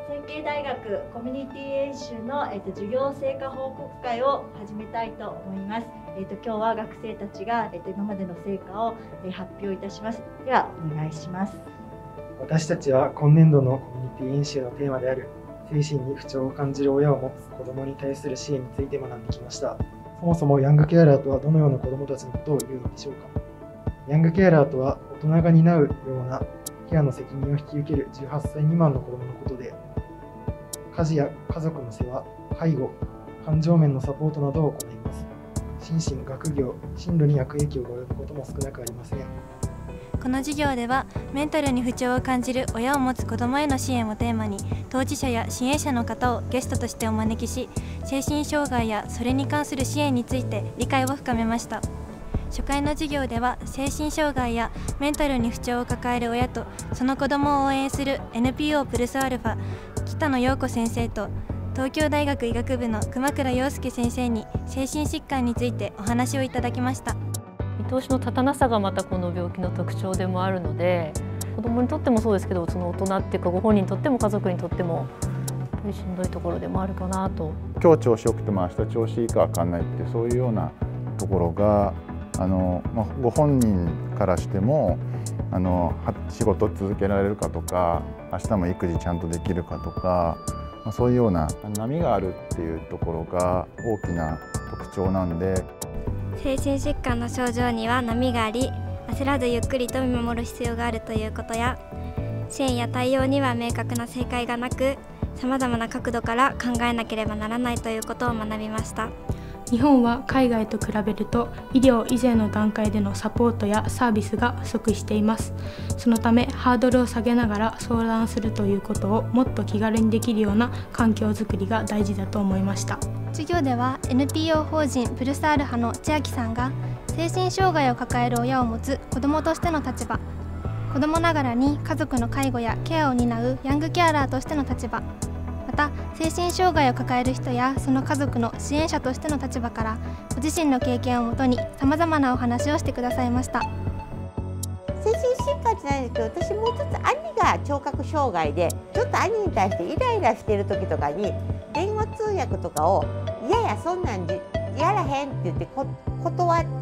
成蹊大学コミュニティ演習の、授業成果報告会を始めたいと思います。今日は学生たちが、今までの成果を、発表いたします。ではお願いします。 私たちは今年度のコミュニティ演習のテーマである精神に不調を感じる親を持つ子どもに対する支援について学んできました。そもそもヤングケアラーとはどのような子どもたちのことを言うのでしょうか。ヤングケアラーとは大人が担うようなケアの責任を引き受ける18歳未満の子どものことで、家事や家族の世話、介護、感情面のサポートなどを行います。心身、学業、進路に悪影響が及ぶことも少なくありません。 この授業ではメンタルに不調を感じる親を持つ子どもへの支援をテーマに、当事者や支援者の方をゲストとしてお招きし、精神障害やそれに関する支援について理解を深めました。初回の授業では精神障害やメンタルに不調を抱える親とその子どもを応援する NPO プルスアルファ北野陽子先生と東京大学医学部の熊倉陽介先生に精神疾患についてお話をいただきました。 見通しの立たなさがまたこの病気の特徴でもあるので、子どもにとってもそうですけど、その大人っていうかご本人にとっても家族にとってもしんどいところでもあるかなと。 今日調子よくても明日調子いいか分かんないってそういうようなところがご本人からしても仕事続けられるかとか明日も育児ちゃんとできるかとか、そういうような波があるっていうところが大きな特徴なんで、 精神疾患の症状には波があり、焦らずゆっくりと見守る必要があるということや、支援や対応には明確な正解がなく、さまざまな角度から考えなければならないということを学びました。 日本は海外と比べると医療以前の段階でのサポートやサービスが不足しています。そのためハードルを下げながら相談するということをもっと気軽にできるような環境づくりが大事だと思いました。 授業では NPO 法人プルスアルファの千秋さんが精神障害を抱える親を持つ子どもとしての立場、子どもながらに家族の介護やケアを担うヤングケアラーとしての立場、また精神障害を抱える人やその家族の支援者としての立場からご自身の経験をもとにさまざまなお話をしてくださいました。 精神疾患じゃないんですけど、私もう一つ兄が聴覚障害で、ちょっと兄に対してイライラしている時とかに電話通訳とかを「いやいやそんなんやらへん」って言って断って、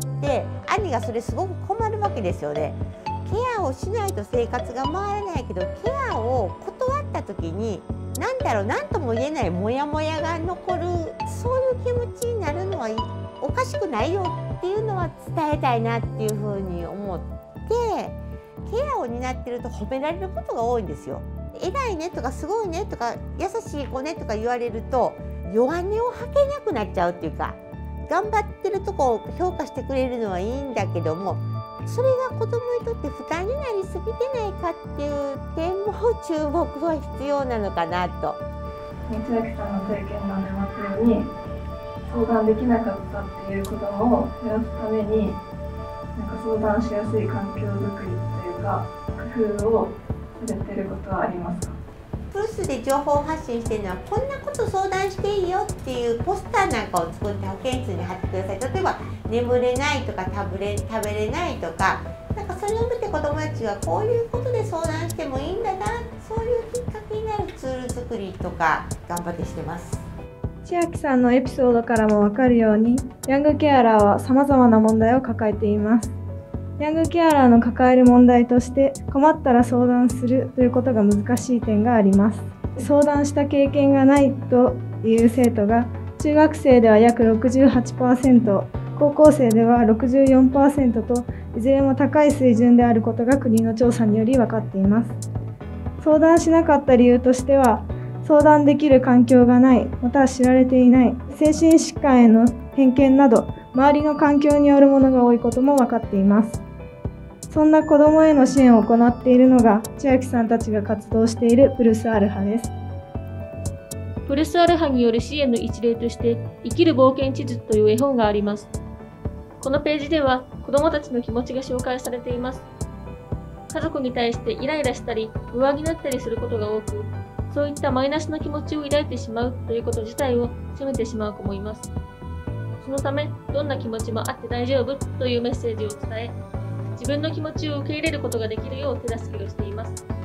兄がそれすごく困るわけですよね。ケアをしないと生活が回らないけど、ケアを断った時に何とも言えないモヤモヤが残る、そういう気持ちになるのはおかしくないよっていうのは伝えたいなっていうふうに思って、ケアを担ってると褒められることが多いんですよ。偉いねとかすごいねとか優しい子ねとか言われると弱音を吐けなくなっちゃうっていうか、頑張ってるとこを評価してくれるのはいいんだけども、それが子どもにとって負担になりすぎてないかっていう点も注目は必要なのかなと。 千秋さんの経験談でもあったように、相談できなかったっていう子どもを減らすために相談しやすい環境づくりというか工夫をされてることはありますか？ プルスで情報発信してるのは、こんなこと相談していいよっていうポスターなんかを作って保健室に貼ってください。例えば眠れないとか食べれないとか、それを見て子どもたちがこういうことで相談してもいいんだな、そういうきっかけになるツール作りとか頑張ってしてます。 千秋さんのエピソードからも分かるように、ヤングケアラーはさまざまな問題を抱えています。ヤングケアラーの抱える問題として、困ったら相談するということが難しい点があります。相談した経験がないという生徒が中学生では約 68%、高校生では 64% といずれも高い水準であることが国の調査により分かっています。相談しなかった理由としては、相談できる環境がない、または知られていない、精神疾患への偏見など周りの環境によるものが多いことも分かっています。そんな子どもへの支援を行っているのが千秋さんたちが活動しているプルスアルファです。 プルスアルファによる支援の一例として生きる冒険地図という絵本があります。このページでは子どもたちの気持ちが紹介されています。家族に対してイライラしたり不安になったりすることが多く、そういったマイナスな気持ちを抱いてしまうということ自体を責めてしまう子もいます。そのため、どんな気持ちもあって大丈夫というメッセージを伝え、自分の気持ちを受け入れることができるよう手助けをしています。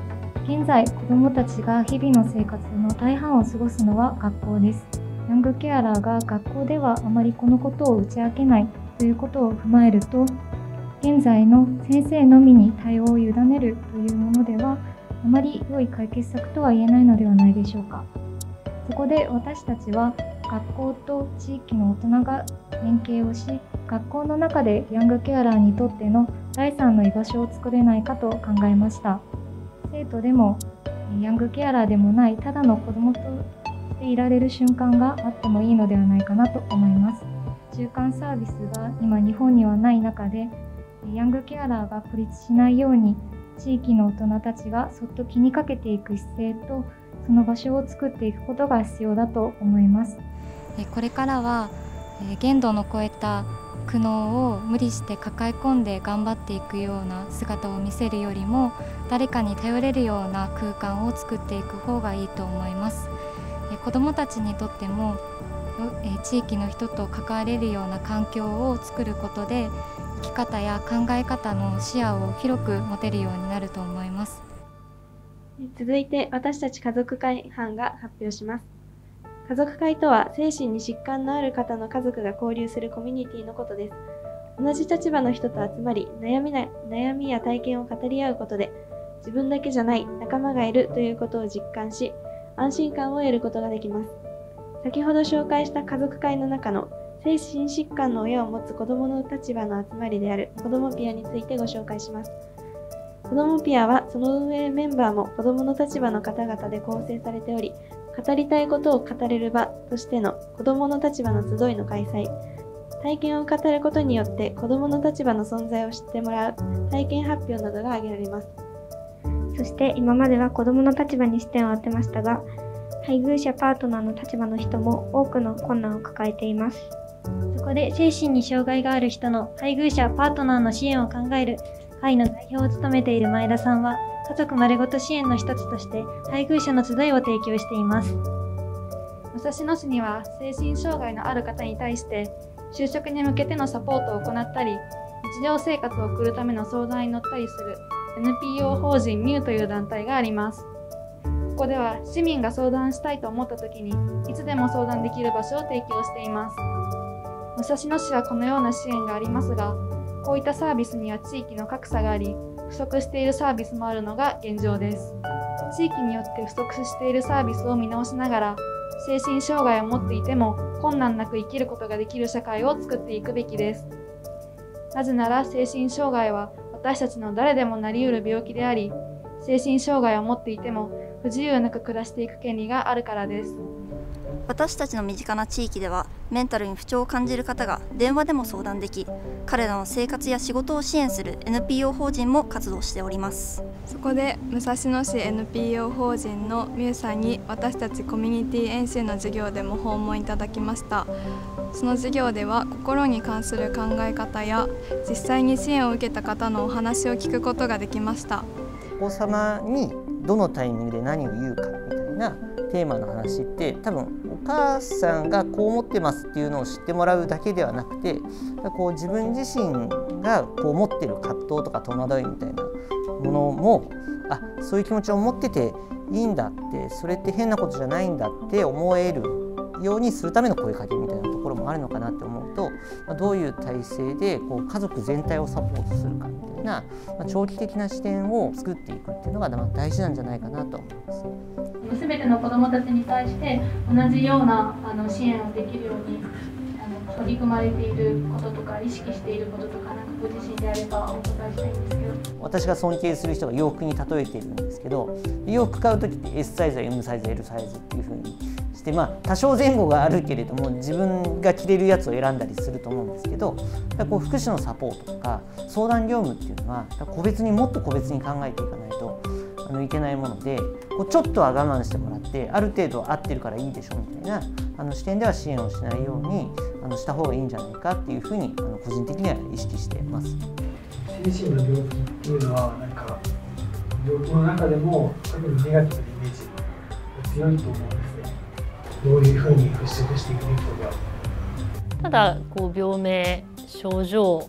現在、子どもたちが日々の生活の大半を過ごすのは学校です。ヤングケアラーが学校ではあまりこのことを打ち明けないということを踏まえると、現在の先生のみに対応を委ねるというものでは、あまり良い解決策とは言えないのではないでしょうか。そこで私たちは、学校と地域の大人が連携をし、学校の中でヤングケアラーにとっての第三の居場所を作れないかと考えました。生徒でもヤングケアラーでもないただの子どもとしていられる瞬間があってもいいのではないかなと思います。中間サービスが今日本にはない中で、ヤングケアラーが孤立しないように地域の大人たちがそっと気にかけていく姿勢と、その場所を作っていくことが必要だと思います。 これからは限度の超えた苦悩を無理して抱え込んで頑張っていくような姿を見せるよりも、誰かに頼れるような空間を作っていく方がいいと思います。子どもたちにとっても地域の人と関われるような環境を作ることで、生き方や考え方の視野を広く持てるようになると思います。 続いて、私たち家族会班が発表します。家族会とは、精神に疾患のある方の家族が交流するコミュニティのことです。同じ立場の人と集まり、悩みや体験を語り合うことで、自分だけじゃない仲間がいるということを実感し、安心感を得ることができます。先ほど紹介した家族会の中の精神疾患の親を持つ子どもの立場の集まりである子どもピアについてご紹介します。子どもピアはその運営メンバーも子どもの立場の方々で構成されており、語りたいことを語れる場としての子どもの立場の集いの開催、体験を語ることによって子どもの立場の存在を知ってもらう体験発表などが挙げられます。 そして今までは子どもの立場に視点を当てましたが、配偶者パートナーの立場の人も多くの困難を抱えています。 そこで精神に障害がある人の配偶者パートナーの支援を考える会の代表を務めている前田さんは、家族まるごと支援の一つとして配偶者の集いを提供しています。 武蔵野市には精神障害のある方に対して就職に向けてのサポートを行ったり、日常生活を送るための相談に乗ったりする NPO 法人ミューという団体があります。ここでは市民が相談したいと思った時にいつでも相談できる場所を提供しています。武蔵野市はこのような支援がありますが、こういったサービスには地域の格差があり、不足しているサービスもあるのが現状です。地域によって不足しているサービスを見直しながら、精神障害を持っていても困難なく生きることができる社会を作っていくべきです。なぜなら精神障害は私たちの誰でもなり得る病気であり、精神障害を持っていても不自由なく暮らしていく権利があるからです。 私たちの身近な地域では、メンタルに不調を感じる方が電話でも相談でき、彼らの生活や仕事を支援する NPO 法人も活動しております。 そこで武蔵野市 NPO 法人のミュウさんに、私たちコミュニティ演習の授業でも訪問いただきました。その授業では、心に関する考え方や実際に支援を受けた方のお話を聞くことができました。 お子様にどのタイミングで何を言うかみたいなテーマの話って、多分お母さんがこう思ってますっていうのを知ってもらうだけではなくて、こう自分自身がこう持ってる葛藤とか戸惑いみたいなものも、そういう気持ちを持ってていいんだって、それって変なことじゃないんだって思えるようにするための声かけみたいなところもあるのかなって思うと、どういう体制でこう家族全体をサポートするかみたいな、長期的な視点を作っていくっていうのが大事なんじゃないかなと思います。 すべての子どもたちに対して同じような支援をできるように取り組まれていることとか、意識していることとか、ご自身であればお答えしたいんですけど。 私が尊敬する人が洋服に例えているんですけど、洋服買う時って S サイズや M サイズ L サイズっていう風にして、多少前後があるけれども自分が着れるやつを選んだりすると思うんですけど、こう福祉のサポートとか相談業務っていうのは個別にもっと個別に考えていかないといけないもので、ちょっとは我慢してもらって、ある程度合ってるからいいでしょみたいな視点では支援をしないようにした方がいいんじゃないかっていうふうに個人的には意識しています。 精神の病気っていうのは何か病気の中でも特にネガティブなイメージが強いと思うんですね。どういうふうに払拭していくべきとか。 ただ病名症状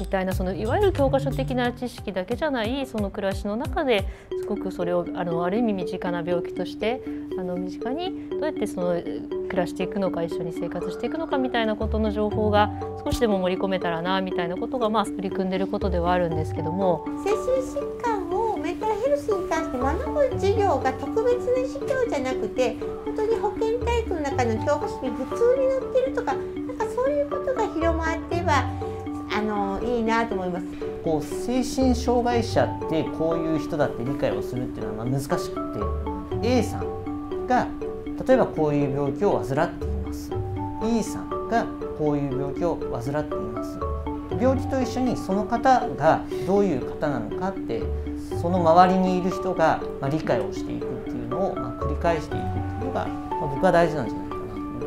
みたいな、そのいわゆる教科書的な知識だけじゃないその暮らしの中ですごくそれをある意味身近な病気として身近にどうやって暮らしていくのか、一緒に生活していくのかみたいなことの情報が少しでも盛り込めたらなみたいなことが取り組んでることではあるんですけども、 精神疾患をメンタルヘルスに関して学ぶ授業が特別な授業じゃなくて、本当に保健体育の中の教科書に普通に載ってるとか、そういうことが広まってればいいなと思います。 精神障害者ってこういう人だって理解をするっていうのは難しくて、 A さんが例えばこういう病気を患っています、 E さんがこういう病気を患っています。病気と一緒にその方がどういう方なのかって、その周りにいる人が理解をしていくっていうのを繰り返していくっていうのが僕は大事なんじゃないかなというふうに思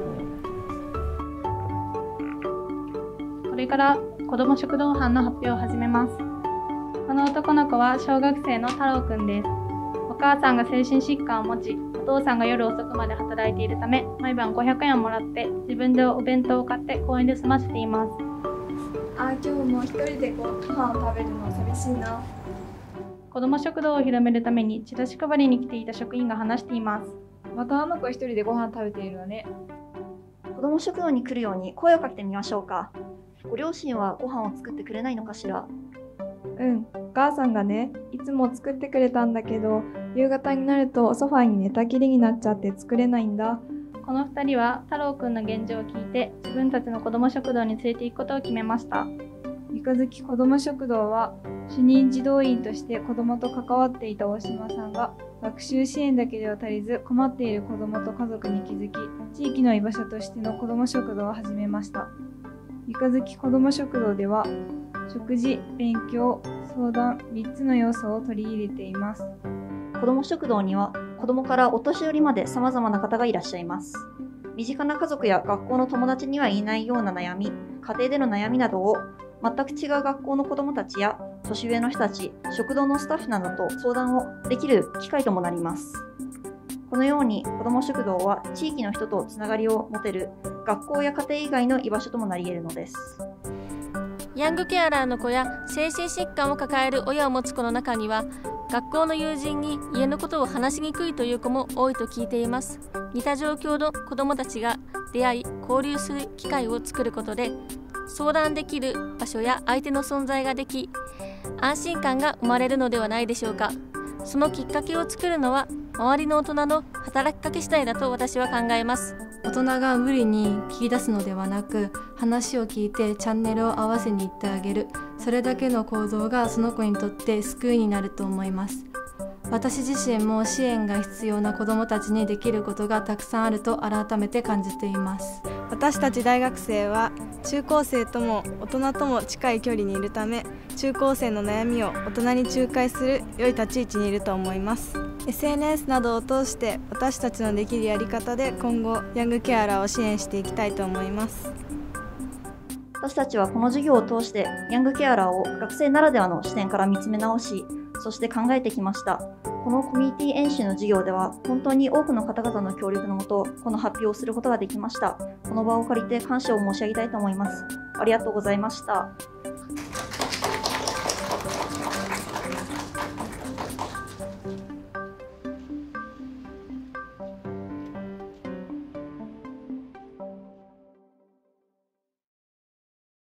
っています。 これから子ども食堂班の発表を始めます。この男の子は小学生の太郎くんです。お母さんが精神疾患を持ち、お父さんが夜遅くまで働いているため、毎晩500円をもらって自分でお弁当を買って公園で済ませています。 今日も一人でご飯を食べるの寂しいな。 子ども食堂を広めるためにチラシ配りに来ていた職員が話しています。 またあの子一人でご飯食べているわね。 子ども食堂に来るように声をかけてみましょうか。ご両親はご飯を作ってくれないのかしら。 お母さんがね、いつも作ってくれたんだけど、夕方になるとソファーに寝たきりになっちゃって作れないんだ。 この2人は太郎くんの現状を聞いて、自分たちの子ども食堂に連れて行くことを決めました。 三日月子ども食堂は主任児童員として子どもと関わっていた大島さんが、学習支援だけでは足りず困っている子どもと家族に気づき、地域の居場所としての子ども食堂を始めました。三日月子ども食堂では食事、勉強、相談3つの要素を取り入れています。 子ども食堂には子どもからお年寄りまで様々な方がいらっしゃいます。身近な家族や学校の友達には言いないような悩み、家庭での悩みなどを全く違う学校の子どもたちや年上の人たち、食堂のスタッフなどと相談をできる機会ともなります。このように子ども食堂は地域の人とつながりを持てる学校や家庭以外の居場所ともなり得るのです。 ヤングケアラーの子や精神疾患を抱える親を持つ子の中には、学校の友人に家のことを話しにくいという子も多いと聞いています。似た状況の子どもたちが出会い交流する機会を作ることで、相談できる場所や相手の存在ができ、安心感が生まれるのではないでしょうか。そのきっかけを作るのは周りの大人の働きかけ次第だと私は考えます。 大人が無理に聞き出すのではなく、話を聞いてチャンネルを合わせに行ってあげる、それだけの行動がその子にとって救いになると思います。私自身も支援が必要な子どもたちにできることがたくさんあると改めて感じています。 私たち大学生は中高生とも大人とも近い距離にいるため、中高生の悩みを大人に仲介する良い立ち位置にいると思います。 SNS などを通して私たちのできるやり方で今後ヤングケアラーを支援していきたいと思います。 私たちはこの授業を通してヤングケアラーを学生ならではの視点から見つめ直し、そして考えてきました。このコミュニティ演習の授業では本当に多くの方々の協力のもと、この発表をすることができました。この場を借りて感謝を申し上げたいと思います。ありがとうございました。